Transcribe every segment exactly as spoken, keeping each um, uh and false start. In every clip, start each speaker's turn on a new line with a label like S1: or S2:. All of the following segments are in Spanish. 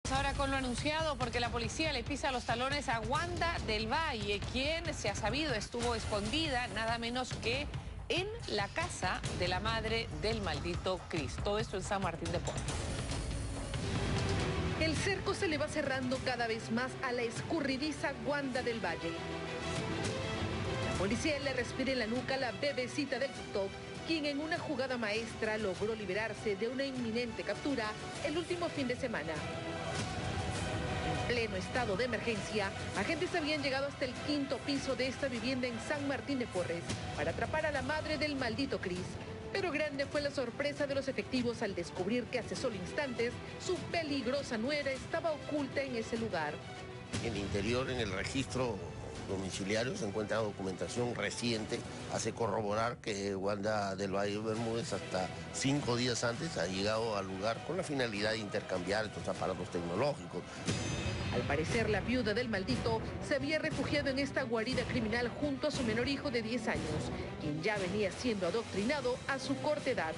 S1: Vamos ahora con lo anunciado, porque la policía le pisa los talones a Wanda del Valle, quien, se ha sabido, estuvo escondida nada menos que en la casa de la madre del maldito Cris. Todo esto en San Martín de Porres.
S2: El cerco se le va cerrando cada vez más a la escurridiza Wanda del Valle. La policía le respira en la nuca a la bebecita del TikTok, quien en una jugada maestra logró liberarse de una inminente captura el último fin de semana. En pleno estado de emergencia, agentes habían llegado hasta el quinto piso de esta vivienda en San Martín de Porres para atrapar a la madre del maldito Cris. Pero grande fue la sorpresa de los efectivos al descubrir que hace solo instantes su peligrosa nuera estaba oculta en ese lugar.
S3: En el interior, en el registro domiciliario, se encuentra documentación reciente. Hace corroborar que Wanda del Valle Bermúdez hasta cinco días antes ha llegado al lugar con la finalidad de intercambiar estos aparatos tecnológicos.
S2: Al parecer, la viuda del maldito se había refugiado en esta guarida criminal junto a su menor hijo de diez años, quien ya venía siendo adoctrinado a su corta edad.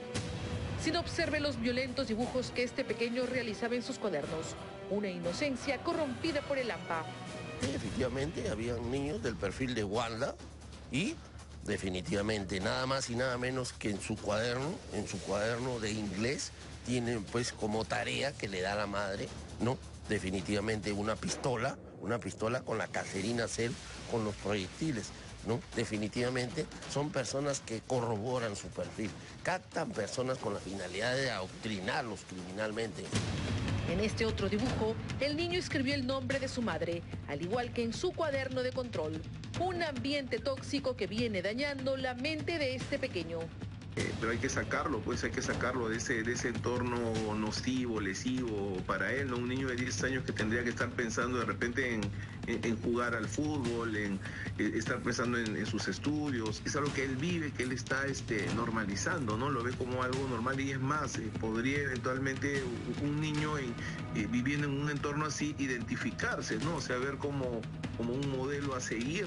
S2: Sin observe los violentos dibujos que este pequeño realizaba en sus cuadernos, una inocencia corrompida por el hampa.
S3: Efectivamente, habían niños del perfil de Wanda y definitivamente nada más y nada menos que en su cuaderno, en su cuaderno de inglés, tienen pues como tarea que le da la madre, ¿no? Definitivamente una pistola, una pistola con la caserina Cel, con los proyectiles, ¿no? Definitivamente son personas que corroboran su perfil, captan personas con la finalidad de adoctrinarlos criminalmente.
S2: En este otro dibujo, el niño escribió el nombre de su madre, al igual que en su cuaderno de control. Un ambiente tóxico que viene dañando la mente de este pequeño.
S4: Eh, pero hay que sacarlo, pues hay que sacarlo de ese, de ese entorno nocivo, lesivo para él, ¿no? Un niño de diez años que tendría que estar pensando de repente en, en, en jugar al fútbol, en, en estar pensando en, en sus estudios. Es algo que él vive, que él está este, normalizando, ¿no? Lo ve como algo normal y es más, eh, podría eventualmente un niño en, eh, viviendo en un entorno así identificarse, ¿no? O sea, ver como, como un modelo a seguir.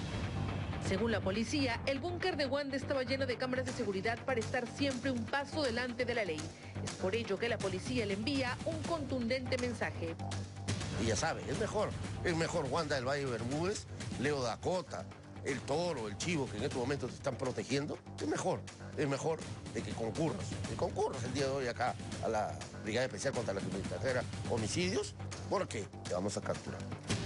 S2: Según la policía, el búnker de Wanda estaba lleno de cámaras de seguridad para estar siempre un paso delante de la ley. Es por ello que la policía le envía un contundente mensaje.
S3: Y ya sabe, es mejor, es mejor Wanda del Valle Bermúdez, Leo Dakota, el Toro, el Chivo, que en estos momentos te están protegiendo. Es mejor, es mejor de que concurras, que concurras el día de hoy acá a la Brigada Especial contra la Criminalidad Extranjera, homicidios, porque te vamos a capturar.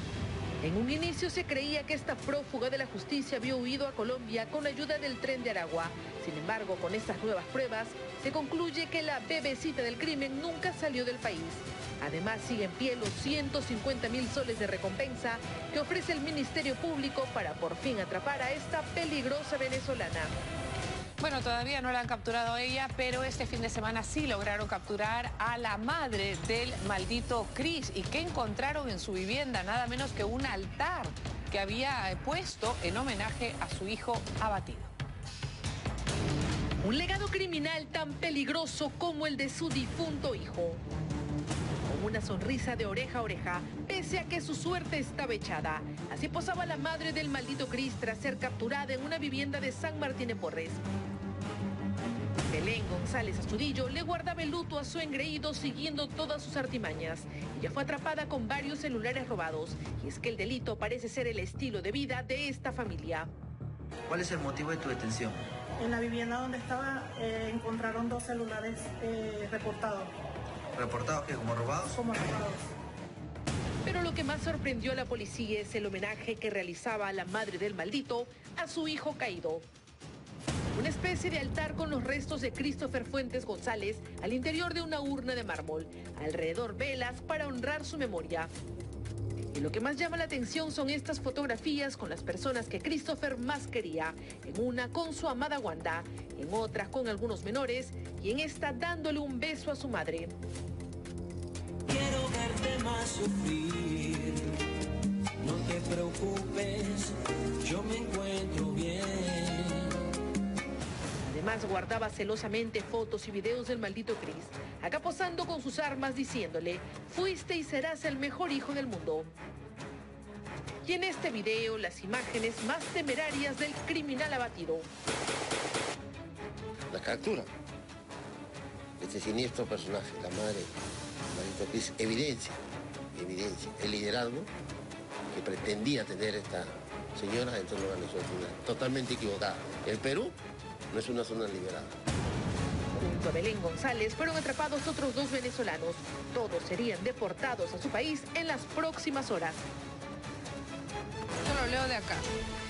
S2: En un inicio se creía que esta prófuga de la justicia había huido a Colombia con la ayuda del tren de Aragua. Sin embargo, con estas nuevas pruebas, se concluye que la bebecita del crimen nunca salió del país. Además, sigue en pie los ciento cincuenta mil soles de recompensa que ofrece el Ministerio Público para por fin atrapar a esta peligrosa venezolana.
S1: Bueno, todavía no la han capturado a ella, pero este fin de semana sí lograron capturar a la madre del maldito Cris. ¿Y qué encontraron en su vivienda? Nada menos que un altar que había puesto en homenaje a su hijo abatido.
S2: Un legado criminal tan peligroso como el de su difunto hijo. Con una sonrisa de oreja a oreja, pese a que su suerte estaba echada. Así posaba la madre del maldito Cris tras ser capturada en una vivienda de San Martín de Porres. Belén González Astudillo le guardaba el luto a su engreído siguiendo todas sus artimañas. Ella fue atrapada con varios celulares robados. Y es que el delito parece ser el estilo de vida de esta familia.
S5: ¿Cuál es el motivo de tu detención?
S6: En la vivienda donde estaba eh, encontraron dos celulares eh, reportados.
S5: ¿Reportados que como robados?
S6: Como robados.
S2: Pero lo que más sorprendió a la policía es el homenaje que realizaba la madre del maldito a su hijo caído. Una especie de altar con los restos de Christopher Fuentes González al interior de una urna de mármol. Alrededor velas para honrar su memoria. Y lo que más llama la atención son estas fotografías con las personas que Christopher más quería. En una con su amada Wanda, en otras con algunos menores y en esta dándole un beso a su madre.
S7: Quiero verte más sufrir, no te preocupes, yo me encuentro bien.
S2: Además guardaba celosamente fotos y videos del maldito Cris, acá posando con sus armas diciéndole, fuiste y serás el mejor hijo del mundo. Y en este video las imágenes más temerarias del criminal abatido.
S3: La captura. Este siniestro personaje, la madre maldito Cris evidencia, evidencia el liderazgo que pretendía tener esta señora dentro de la organización criminal. Totalmente equivocada. El Perú no es una zona liberada.
S2: Junto a Belén González fueron atrapados otros dos venezolanos. Todos serían deportados a su país en las próximas horas.
S1: Yo lo leo de acá.